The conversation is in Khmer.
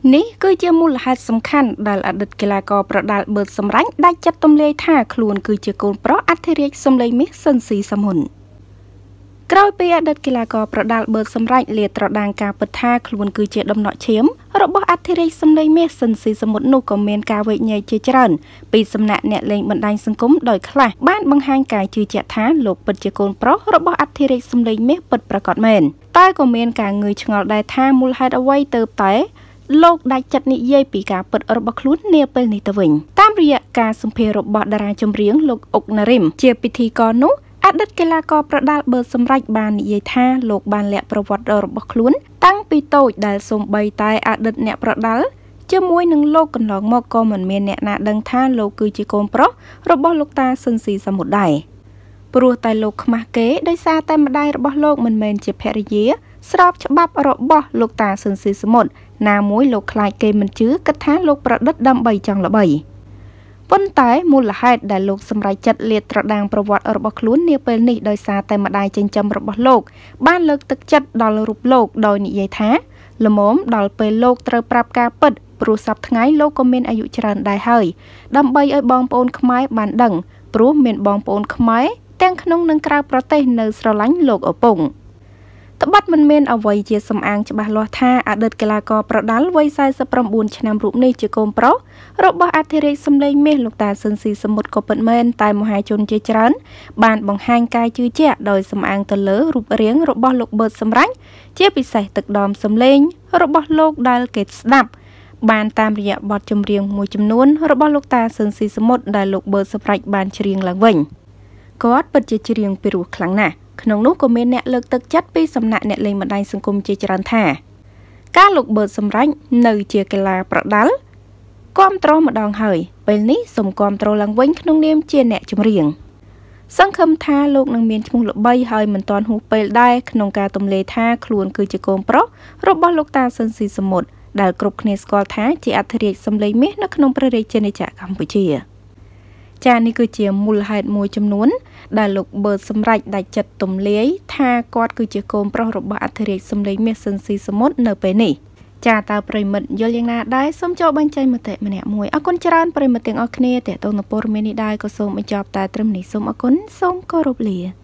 នេះគឺជាមូលហេតុសំខាន់ដែលអតីតកីឡាករប្រដាល់បឺតសម្រាញ់ដាច់ចិត្តទម្លាយថាខ្លួនគឺជាកូនប្រុសអធិរាជសម្លេងមាសស៊ិនស៊ីសាមុនក្រោយពីអតីតកីឡាករប្រដាល់បឺតសម្រាញ់លាតត្រដាងការពិតថាខ្លួនគឺជាដំណក់ឈាមរបស់អធិរាជសម្លេងមាសស៊ិនស៊ីសាមុននោះក៏មានការវែកញែកជាច្រើនពីសំណាក់អ្នកលេងបណ្ដាញសង្គមដោយខ្លះបានបង្ហាញការជឿជាក់ថាលោកពិតជាកូនប្រុសរបស់អធិរាជសម្លេងមាសពិតប្រាកដមែនតែក៏មានការងឿឆ្ងល់ដែរថាមូលហេតុអ្វីទៅតែលោកដាច់ចិត្តនិយាយពីការពិតរបស់ខ្លួននាពេលនេះទៅវិញតាមរយៈការសម្ភាសន៍របស់តារាចម្រៀងលោកអុកណារិមជាពិធីករនោះអតីតកីឡាករប្រដាល់បឺតសម្រេចបាននិយាយថាលោកបានលាក់ប្រវត្តិរបស់ខ្លួនតាំងពីតូចដែលសូម្បីតែអតីតអ្នកប្រដាល់ជាមួយនឹងលោកកន្លងមកក៏មិនមានអ្នកណាដឹងថាលោកគឺជាកូនប្រុសរបស់លោកតាស៊ិនស៊ីសាមុនដែរព្រោះតែលោកខ្មាស់គេដោយសារតែម្ដាយរបស់លោកមិនមែនជាភរិយាស្របច្បាប់របស់លោកតាស៊ិនស៊ីសាមុនណាមួយលោកខ្លាចគេមិនជឿគិតថាលោកប្រឌិតដើម្បីចង់ល្បីប៉ុន្តែមូលហេតុដែលលោកសម្រេចចិត្តលាតត្រដាងប្រវត្តិរបស់ខ្លួននាពេលនេះដោយសារតែម្ដាយចិញ្ចឹមរបស់លោកបានលើកទឹកចិត្តដល់រូបលោកដោយនិយាយថាល្មមដល់ពេលលោកត្រូវប្រាប់ការពិតព្រោះសប្តាហ៍ថ្ងៃលោកក៏មានអាយុច្រើនដែរហើយដើម្បីឲ្យបងប្អូនខ្មែរបានដឹងព្រោះមានបងប្អូនខ្មែរទាំងក្នុងនិងក្រៅប្រទេសនៅស្រឡាញ់លោកឪពុកត្បិតមិនមានអ្វីជាសំអាងច្បាស់លាស់ថាអតីតកីឡាករប្រដាល់វ័យ49ឆ្នាំរូបនេះជាកូនប្រុសរបស់អធិរាជសម្លេងមាសលោកតាស៊ិនស៊ីសាមុនក៏ពិតមែនតែមហាជនជាច្រើនបានបង្ហាញការជឿជាក់ដោយសំអាងទៅលើរូបរាងរបស់លោកបឺតសម្រាញ់ជាពិសេសទឹកដមសម្លេងរបស់លោកដែលគេស្ដាប់បានតាមរយៈបទចម្រៀងមួយចំនួនរបស់លោកតាស៊ិនស៊ីសាមុនដែលលោកបឺតសម្រេចបានច្រៀងឡើងវិញគាត់ពិតជាច្រៀងពីរោះខ្លាំងណាស់ក្នុងនោះក៏មានអ្នកលើកទឹកចិត្តពីសំណាក់អ្នកលេងបណ្ដាញសង្គមជាច្រើនថាការលោកបឺតសម្រេចនៅជាកីឡាប្រដាល់គាំទ្រម្ដងហើយពេលនេះសូមគាំទ្រឡើងវិញក្នុងនាមជាអ្នកចម្រៀងសង្ឃឹមថាលោកនឹងមានឈ្មោះល្បីហើយមិនទាន់ហួសពេលដែរក្នុងការទម្លាយថាខ្លួនគឺជាកូនប្រុសរបស់លោកតាស៊ិនស៊ីសាមុនដែលគ្រប់គ្នាស្គាល់ថាជាអធិរាជសម្លេងមាសនៅក្នុងព្រះរាជាណាចក្រកម្ពុជាចា៎នេះគឺជាមូលហេតុមួយចំនួនដែលលោកបឺតសម្រេចដាច់ចិត្តទម្លាយថាគាត់គឺជាកូនប្រុសរបស់អធិរាជសម្លេងមាសស៊ិនស៊ីសាមុននៅពេលនេះចា៎តើប្រិមិត្តយល់យ៉ាងណាដែរសូមចូលបញ្ចេញមតិម្នាក់មួយអរគុណច្រើនប្រិមិត្តទាំងអស់គ្នាតេតងនៅព័ត៌មាននេះដែរក៏សូមបញ្ចប់តែត្រឹមនេះសូមអរគុណសូមគោរពលា